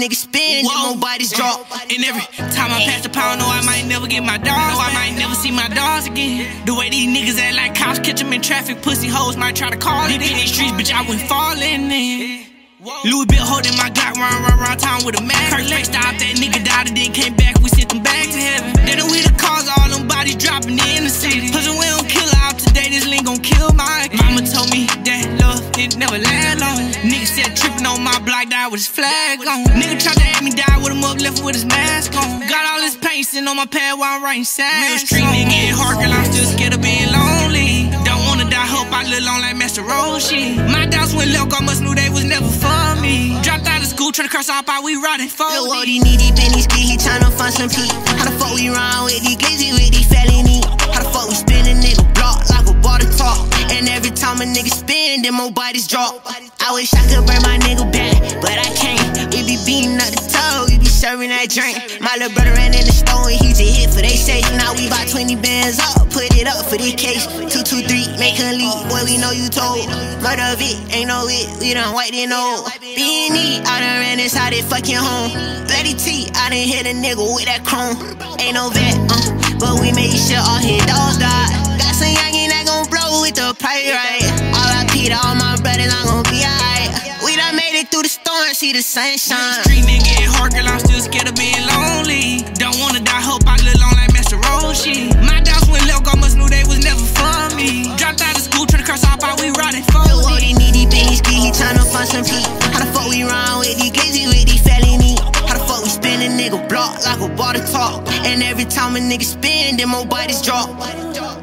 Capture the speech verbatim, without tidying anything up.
nigga spin, then more bodies drop. And every time I pass the pound, know I might never get my dogs. I might never see my dogs again. The way these niggas act like cops, catch them in traffic, pussy hoes might try to call it. In these streets, bitch, I went falling in. Louis Bill holding my Glock, run, run, run town with a mag. Kirk Lake stopped, that nigga died and then came back. We sent them back to heaven. Then we the cause all them bodies dropping in the city. Cause we don't kill her out today, this link gon' kill my kid. Mama told me that love, it never last long. Nigga said tripping on my block, died with his flag on. Nigga tried to have me die with a mug, left with his mask on. Got all this paint sitting on my pad while I'm writing sad. Real street nigga, it hard, girl, I'm still scared of being lonely. Don't wanna die, hope I live long like Master Roshi. My doubts went low, I must knew they was never for me. Dropped out of school, tryna cross off out, we riding for Lil' Wody need these bennies, he tryna find some peace. How the fuck we run with these glizzy, with these felony? How the fuck we spin a nigga block like a water talk? And every time a nigga spin, then more bodies drop. I wish I could bring my nigga back, but I can't. We be beating up the toe, we be serving that drink. My little brother ran in the store and he just hit for they safe. Now we bought twenty bands up, put it up for this case. Two, two, three, make her leave, boy, we know you told. Murder of it, ain't no it, we done white it no. B and E, I done ran inside it fucking home. Bloody T, I done hit a nigga with that chrome. Ain't no vet, uh, but we made sure all his dogs died. Got some youngin' that gon' blow with the pipe right. R I P to all my brothers, I'm gon' be alright. We done made it through the storm, see the sunshine. Street nigga, it hard, girl, I'm still scared of being lonely. Don't wanna die, hope I live long like Master Roshi. My doubts went low, I must knew they was never for me. Dropped out of school, tryna cross off out, we riding for Lil' Wody need these bennies, he tryna find some peace. How the fuck we run with these glizzy, with these felony? How the fuck we spin a nigga block like a water talk? And every time a nigga spin, then more bodies drop.